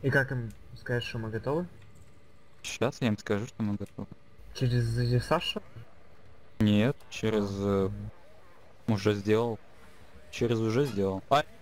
И как им сказать, что мы готовы? Сейчас я им скажу, что мы готовы. Через Сашу? Нет, через уже сделал. Через уже сделал. А,